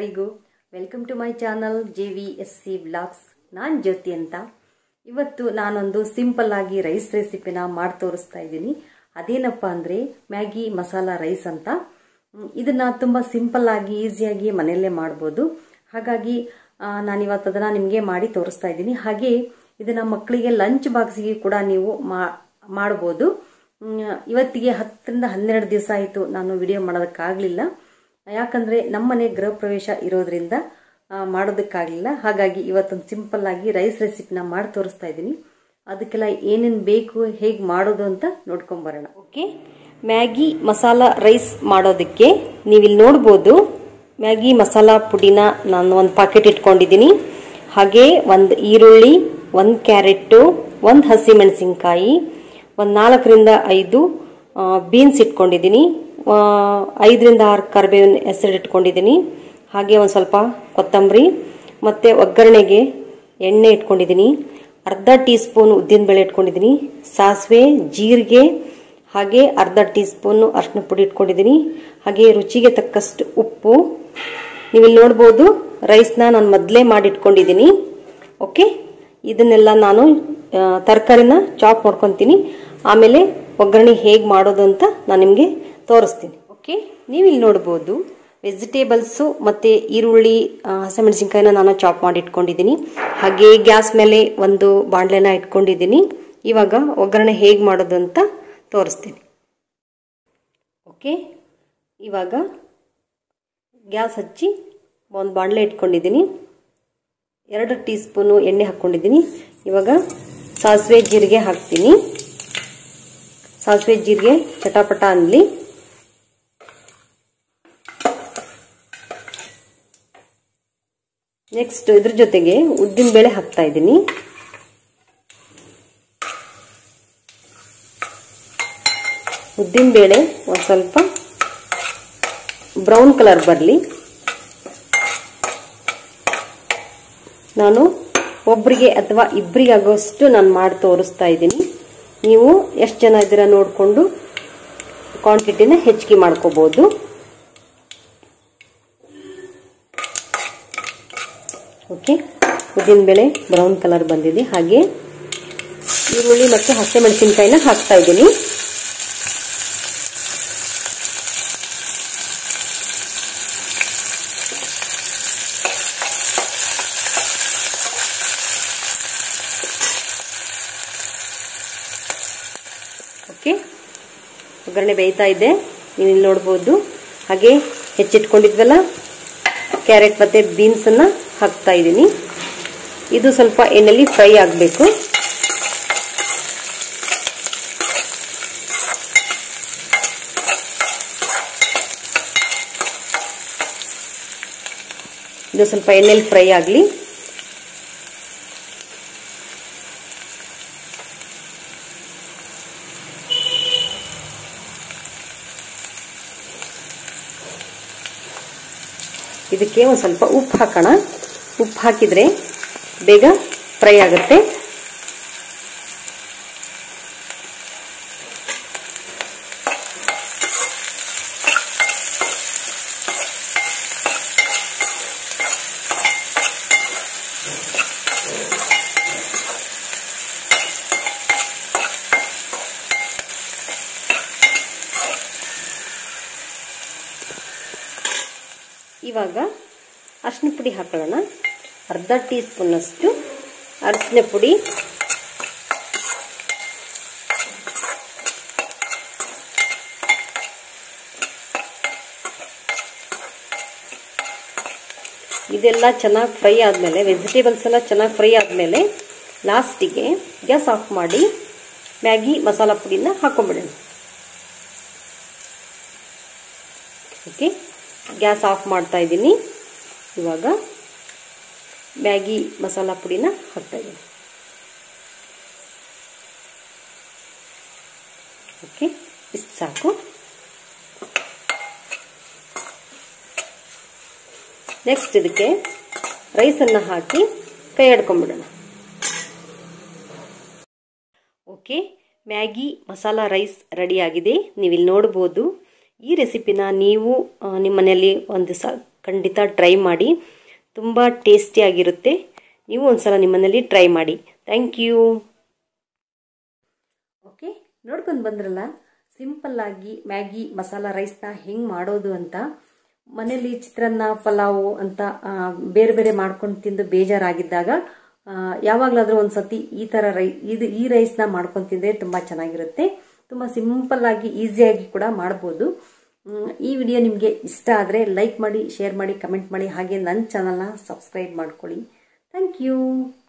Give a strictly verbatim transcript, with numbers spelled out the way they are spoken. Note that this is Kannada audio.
ಎಲ್ಲರಿಗೂ welcome to my channel J V S C vlogs. ನಾನು ಜ್ಯೋತಿ ಅಂತ. ಇವತ್ತು ನಾನೊಂದು ಸಿಂಪಲ್ ಆಗಿ ರೈಸ್ ರೆಸಿಪಿನ ಮಾಡಿ ತೋರಿಸ್ತಾ ಇದ್ದೀನಿ. ಅದೇನಪ್ಪ ಅಂದರೆ ಮ್ಯಾಗಿ ಮಸಾಲಾ ರೈಸ್ ಅಂತ. ಇದನ್ನ ತುಂಬ ಸಿಂಪಲ್ ಆಗಿ ಈಸಿಯಾಗಿ ಮನೆಯಲ್ಲೇ ಮಾಡ್ಬೋದು. ಹಾಗಾಗಿ ನಾನಿವತ್ತು ಅದನ್ನು ನಿಮಗೆ ಮಾಡಿ ತೋರಿಸ್ತಾ ಇದ್ದೀನಿ. ಹಾಗೆ ಇದನ್ನ ಮಕ್ಕಳಿಗೆ ಲಂಚ್ ಬಾಕ್ಸಿಗೆ ಕೂಡ ನೀವು ಮಾಡ್ಬೋದು. ಇವತ್ತಿಗೆ ಹತ್ತರಿಂದ ಹನ್ನೆರಡು ದಿವಸ ಆಯಿತು ನಾನು ವಿಡಿಯೋ ಮಾಡೋದಕ್ಕಾಗಲಿಲ್ಲ. ಯಾಕಂದರೆ ನಮ್ಮನೆ ಗೃಹ ಪ್ರವೇಶ ಇರೋದ್ರಿಂದ ಮಾಡೋದಕ್ಕಾಗಲಿಲ್ಲ. ಹಾಗಾಗಿ ಇವತ್ತೊಂದು ಸಿಂಪಲ್ ಆಗಿ ರೈಸ್ ರೆಸಿಪಿನ ಮಾಡಿ ತೋರಿಸ್ತಾ ಇದ್ದೀನಿ. ಅದಕ್ಕೆಲ್ಲ ಏನೇನು ಬೇಕು, ಹೇಗೆ ಮಾಡೋದು ಅಂತ ನೋಡ್ಕೊಂಬರೋಣ. ಓಕೆ, ಮ್ಯಾಗಿ ಮಸಾಲ ರೈಸ್ ಮಾಡೋದಕ್ಕೆ ನೀವಿಲ್ಲಿ ನೋಡ್ಬೋದು. ಮ್ಯಾಗಿ ಮಸಾಲ ಪುಡಿನ ನಾನು ಒಂದು ಪಾಕೆಟ್ ಇಟ್ಕೊಂಡಿದ್ದೀನಿ. ಹಾಗೆ ಒಂದು ಈರುಳ್ಳಿ, ಒಂದು ಕ್ಯಾರೆಟ್ಟು, ಒಂದು ಹಸಿಮೆಣಸಿನ್ಕಾಯಿ, ಒಂದು ನಾಲ್ಕರಿಂದ ಐದು ಬೀನ್ಸ್ ಇಟ್ಕೊಂಡಿದ್ದೀನಿ, ಐದರಿಂದ ಆರು ಕರಿಬೇವಿನ ಹೆಸರು ಇಟ್ಕೊಂಡಿದ್ದೀನಿ. ಹಾಗೆ ಒಂದು ಸ್ವಲ್ಪ ಕೊತ್ತಂಬರಿ ಮತ್ತು ಒಗ್ಗರಣೆಗೆ ಎಣ್ಣೆ ಇಟ್ಕೊಂಡಿದ್ದೀನಿ. ಅರ್ಧ ಟೀ ಸ್ಪೂನ್ ಉದ್ದಿನಬೇಳೆ ಇಟ್ಕೊಂಡಿದ್ದೀನಿ. ಸಾಸಿವೆ, ಜೀರಿಗೆ, ಹಾಗೆ ಅರ್ಧ ಟೀ ಸ್ಪೂನು ಅರಿಶಿನ ಪುಡಿ ಇಟ್ಕೊಂಡಿದ್ದೀನಿ. ಹಾಗೆ ರುಚಿಗೆ ತಕ್ಕಷ್ಟು ಉಪ್ಪು. ನೀವಿಲ್ಲಿ ನೋಡ್ಬೋದು ರೈಸ್ನ ನಾನು ಮೊದಲೇ ಮಾಡಿ ಇಟ್ಕೊಂಡಿದ್ದೀನಿ. ಓಕೆ, ಇದನ್ನೆಲ್ಲ ನಾನು ತರಕಾರಿನ ಚಾಪ್ ಮಾಡ್ಕೊತೀನಿ. ಆಮೇಲೆ ಒಗ್ಗರಣೆ ಹೇಗೆ ಮಾಡೋದು ಅಂತ ನಾನು ನಿಮಗೆ ತೋರಿಸ್ತೀನಿ. ಓಕೆ, ನೀವಿಲ್ಲಿ ನೋಡ್ಬೋದು ವೆಜಿಟೇಬಲ್ಸು ಮತ್ತು ಈರುಳ್ಳಿ, ಹಸಿಮೆಣಸಿನ್ಕಾಯಿನ ನಾನು ಚಾಪ್ ಮಾಡಿ ಇಟ್ಕೊಂಡಿದ್ದೀನಿ. ಹಾಗೆ ಗ್ಯಾಸ್ ಮೇಲೆ ಒಂದು ಬಾಣಲೆನ ಇಟ್ಕೊಂಡಿದ್ದೀನಿ. ಇವಾಗ ಒಗ್ಗರಣೆ ಹೇಗೆ ಮಾಡೋದು ಅಂತ ತೋರಿಸ್ತೀನಿ. ಓಕೆ, ಇವಾಗ ಗ್ಯಾಸ್ ಹಚ್ಚಿ ಒಂದು ಬಾಣಲೆ ಇಟ್ಕೊಂಡಿದ್ದೀನಿ. ಎರಡು ಟೀ ಸ್ಪೂನು ಎಣ್ಣೆ ಹಾಕ್ಕೊಂಡಿದ್ದೀನಿ. ಇವಾಗ ಸಾಸಿವೆ ಜೀರಿಗೆ ಹಾಕ್ತೀನಿ. ಸಾಸಿವೆ ಜೀರಿಗೆ ಚಟಾಪಟ ಅನ್ನಲಿ. ನೆಕ್ಸ್ಟ್ ಇದ್ರ ಜೊತೆಗೆ ಉದ್ದಿನ ಬೇಳೆ ಹಾಕ್ತಾ ಇದ್ದೀನಿ. ಉದ್ದಿನ ಬೇಳೆ ಒಂದು ಸ್ವಲ್ಪ ಬ್ರೌನ್ ಕಲರ್ ಬರಲಿ. ನಾನು ಒಬ್ಬರಿಗೆ ಅಥವಾ ಇಬ್ಬರಿಗೆ ಆಗೋಷ್ಟು ನಾನು ಮಾಡಿ ತೋರಿಸ್ತಾ ಇದ್ದೀನಿ. ನೀವು ಎಷ್ಟು ಜನ ಇದ್ದೀರಾ ನೋಡಿಕೊಂಡು ಕ್ವಾಂಟಿಟಿನ ಹೆಚ್ಚಿಗೆ ಮಾಡ್ಕೋಬಹುದು. ಓಕೆ, ಉದ್ದಿನಬೇಳೆ ಬ್ರೌನ್ ಕಲರ್ ಬಂದಿದೆ. ಹಾಗೆ ಈರುಳ್ಳಿ ಮತ್ತು ಹಸಿಮೆಣಸಿನಕಾಯಿನ ಹಾಕ್ತಾ ಇದ್ದೀನಿ. ಓಕೆ, ಒಗ್ಗರಣೆ ಬೇಯ್ತಾ ಇದೆ, ನೀವು ಇಲ್ಲಿ ನೋಡ್ಬೋದು. ಹಾಗೆ ಹೆಚ್ಚಿಟ್ಕೊಂಡಿದ್ವಲ್ಲ ಕ್ಯಾರೆಟ್ ಮತ್ತು ಬೀನ್ಸನ್ನು ಹಾಕ್ತಾ ಇದ್ದೀನಿ. ಇದು ಸ್ವಲ್ಪ ಎಣ್ಣೆಲಿ ಫ್ರೈ ಆಗಬೇಕು. ಇದು ಸ್ವಲ್ಪ ಎಣ್ಣೆಲಿ ಫ್ರೈ ಆಗಲಿ. ಇದಕ್ಕೆ ಒಂದು ಸ್ವಲ್ಪ ಉಪ್ಪು ಹಾಕೋಣ. ಉಪ್ಪು ಹಾಕಿದ್ರೆ ಬೇಗ ಫ್ರೈ ಆಗುತ್ತೆ. ಇವಾಗ ಅರಿಶಿನ ಪುಡಿ ಹಾಕೊಳ್ಳೋಣ. ಅರ್ಧ ಟೀ ಸ್ಪೂನಷ್ಟು ಅರಿಶಿನ ಪುಡಿ, ಇದೆಲ್ಲ ಚೆನ್ನಾಗಿ ಫ್ರೈ ಆದಮೇಲೆ, ವೆಜಿಟೇಬಲ್ಸ್ ಎಲ್ಲ ಚೆನ್ನಾಗಿ ಫ್ರೈ ಆದಮೇಲೆ ಲಾಸ್ಟಿಗೆ ಗ್ಯಾಸ್ ಆಫ್ ಮಾಡಿ ಮ್ಯಾಗಿ ಮಸಾಲ ಪುಡಿನ ಹಾಕೊಂಡ್ಬಿಡೋಣ. ಓಕೆ, ಗ್ಯಾಸ್ ಆಫ್ ಮಾಡ್ತಾ ಇದ್ದೀನಿ. ಇವಾಗ ಮ್ಯಾಗಿ ಮಸಾಲ ಪುಡಿನ ಹಾಕ್ತಾ ಇದ್ದೀನಿ. ಓಕೆ, ಇಷ್ಟು ಸಾಕು. ನೆಕ್ಸ್ಟ್ ಇದಕ್ಕೆ ರೈಸನ್ನು ಹಾಕಿ ಕೈ ಆಡ್ಕೊಂಡ್ಬಿಡೋಣ. ಓಕೆ, ಮ್ಯಾಗಿ ಮಸಾಲ ರೈಸ್ ರೆಡಿಯಾಗಿದೆ. ನೀವಿಲ್ಲಿ ನೋಡ್ಬೋದು. ಈ ರೆಸಿಪಿನ ನೀವು ನಿಮ್ಮ ಮನೆಯಲ್ಲಿ ಒಂದು ಸ ಖಂಡಿತ ಟ್ರೈ ಮಾಡಿ, ತುಂಬ ಟೇಸ್ಟಿಯಾಗಿರುತ್ತೆ. ನೀವು ಒಂದ್ಸಲ ನಿಮ್ಮನೇಲಿ ಟ್ರೈ ಮಾಡಿ. Thank you. ಓಕೆ, ನೋಡ್ಕೊಂಡು ಬಂದ್ರಲ್ಲ ಸಿಂಪಲ್ಲಾಗಿ ಮ್ಯಾಗಿ ಮಸಾಲ ರೈಸ್ನ ಹೆಂಗೆ ಮಾಡೋದು ಅಂತ. ಮನೇಲಿ ಚಿತ್ರಾನ್ನ ಪಲಾವು ಅಂತ ಬೇರೆ ಬೇರೆ ಮಾಡ್ಕೊಂಡು ತಿಂದು ಬೇಜಾರಾಗಿದ್ದಾಗ ಯಾವಾಗಲಾದರೂ ಒಂದು ಸತಿ ಈ ಥರ ರೈ ಇದು ಈ ರೈಸ್ನ ಮಾಡ್ಕೊಂಡು ತಿಂದರೆ ತುಂಬ ಚೆನ್ನಾಗಿರುತ್ತೆ. ತುಂಬ ಸಿಂಪಲ್ಲಾಗಿ ಈಸಿಯಾಗಿ ಕೂಡ ಮಾಡ್ಬೋದು. ಈ ವಿಡಿಯೋ ನಿಮಗೆ ಇಷ್ಟ ಆದರೆ ಲೈಕ್ ಮಾಡಿ, ಶೇರ್ ಮಾಡಿ, ಕಮೆಂಟ್ ಮಾಡಿ, ಹಾಗೆ ನನ್ನ ಚಾನಲ್ನ ಸಬ್ಸ್ಕ್ರೈಬ್ ಮಾಡ್ಕೊಳ್ಳಿ. Thank you.